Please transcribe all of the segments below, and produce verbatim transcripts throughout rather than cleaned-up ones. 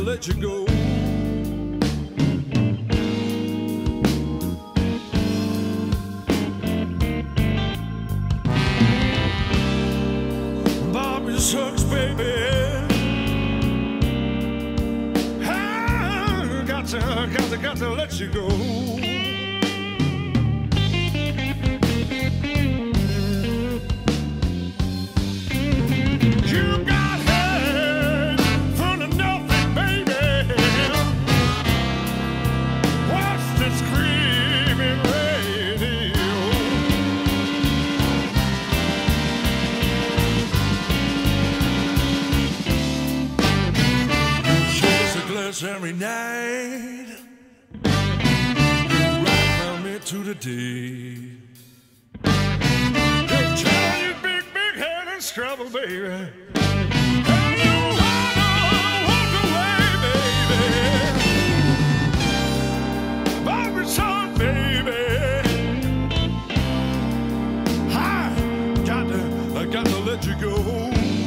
let you go. Bobby sucks, baby. I got to, got to, got to let you go. Every night, right from me to the day. You try your big, big head and scrabble, baby. And you wanna walk away, baby. Bobby son, baby. I got to, I got to let you go.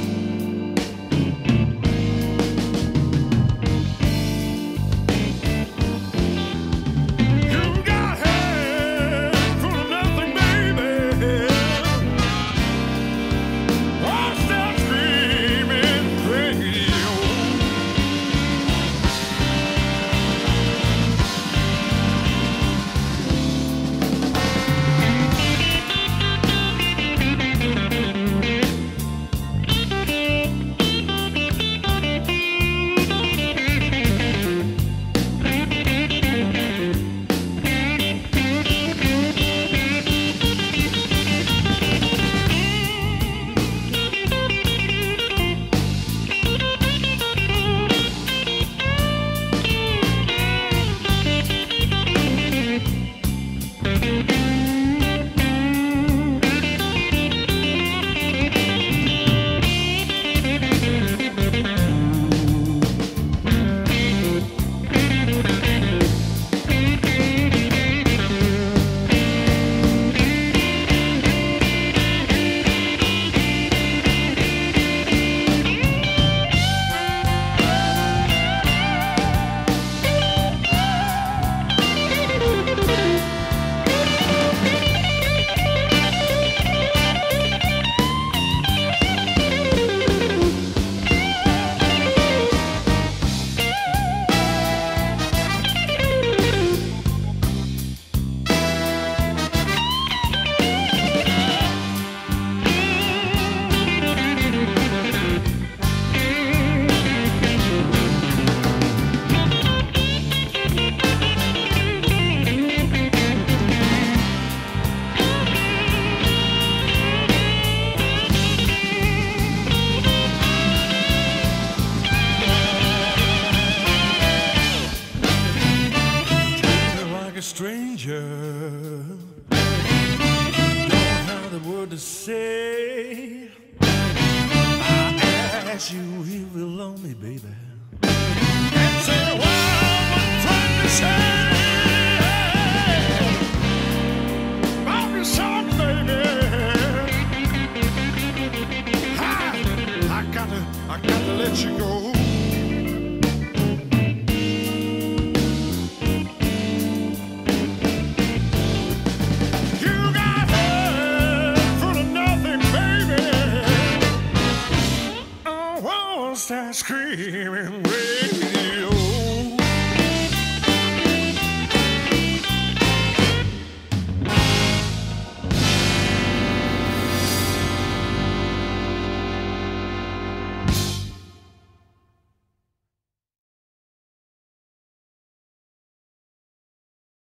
Stranger, don't have the word to say. I ask you if you're lonely, baby, and say what I'm trying to say. Bobby song, baby. I, I gotta, I gotta let you go.